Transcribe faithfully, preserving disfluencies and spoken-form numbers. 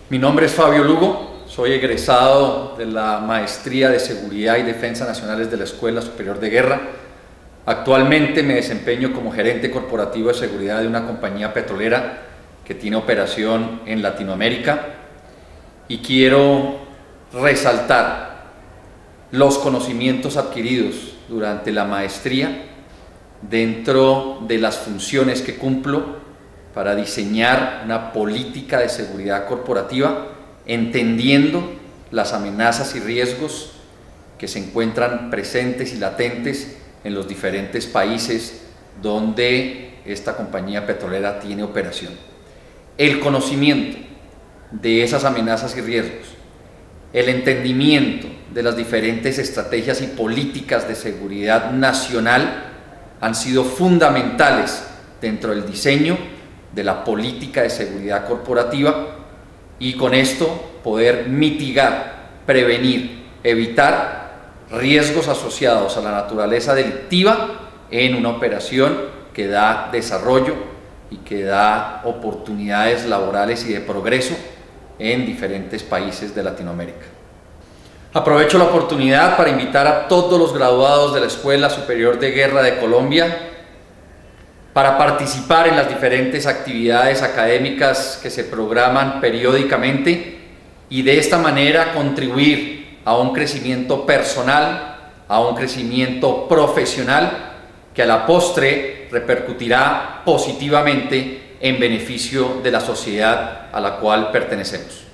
Mi nombre es Fabio Lugo, soy egresado de la Maestría de Seguridad y Defensa Nacionales de la Escuela Superior de Guerra. Actualmente me desempeño como gerente corporativo de seguridad de una compañía petrolera que tiene operación en Latinoamérica y quiero resaltar los conocimientos adquiridos durante la maestría dentro de las funciones que cumplo para diseñar una política de seguridad corporativa, entendiendo las amenazas y riesgos que se encuentran presentes y latentes en los diferentes países donde esta compañía petrolera tiene operación. El conocimiento de esas amenazas y riesgos, el entendimiento de las diferentes estrategias y políticas de seguridad nacional han sido fundamentales dentro del diseño de la política de seguridad corporativa y con esto poder mitigar, prevenir, evitar riesgos asociados a la naturaleza delictiva en una operación que da desarrollo y que da oportunidades laborales y de progreso en diferentes países de Latinoamérica. Aprovecho la oportunidad para invitar a todos los graduados de la Escuela Superior de Guerra de Colombia para participar en las diferentes actividades académicas que se programan periódicamente y de esta manera contribuir a un crecimiento personal, a un crecimiento profesional que a la postre repercutirá positivamente en beneficio de la sociedad a la cual pertenecemos.